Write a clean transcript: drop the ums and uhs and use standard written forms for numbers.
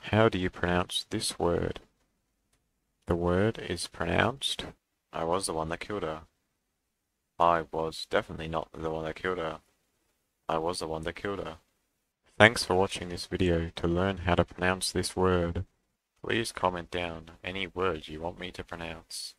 How do you pronounce this word? The word is pronounced, I was the one that killed her. I was definitely not the one that killed her. I was the one that killed her. Thanks for watching this video. To learn how to pronounce this word, please comment down any words you want me to pronounce.